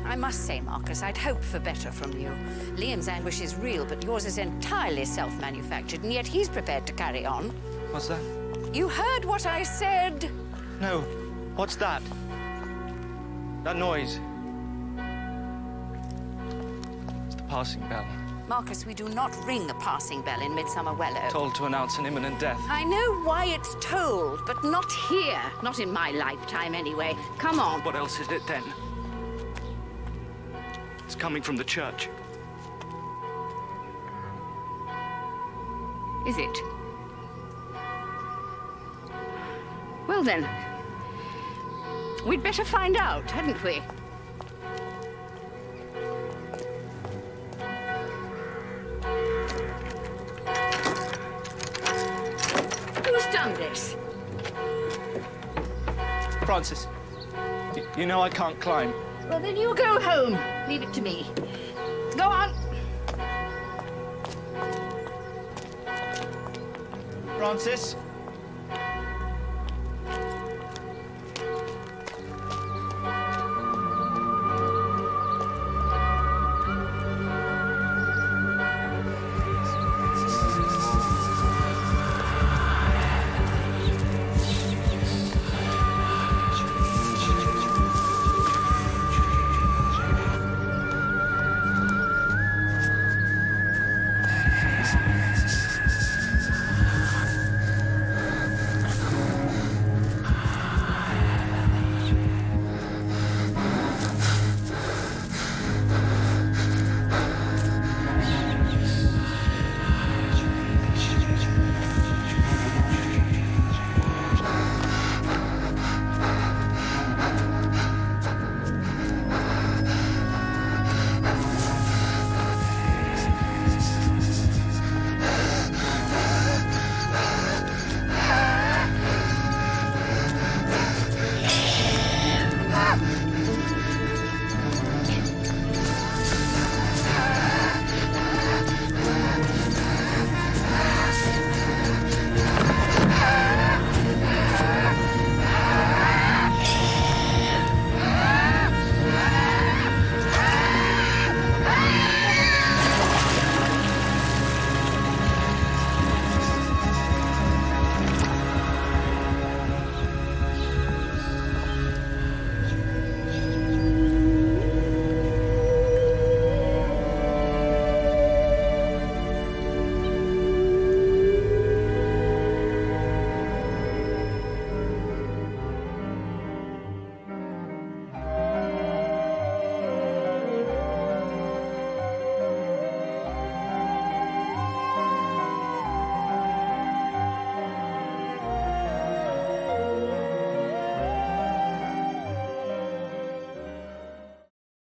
I must say, Marcus, I'd hoped for better from you. Liam's anguish is real, but yours is entirely self-manufactured, and yet he's prepared to carry on. What's that? You heard what I said. No. What's that? That noise. It's the passing bell. Marcus, we do not ring a passing bell in Midsomer Murders. Told to announce an imminent death. I know why it's told, but not here. Not in my lifetime, anyway. Come on. What else is it, then? It's coming from the church. Is it? Well, then, we'd better find out, hadn't we? Who's done this? Francis, you know I can't climb. Well, then you go home. Leave it to me. Go on. Francis?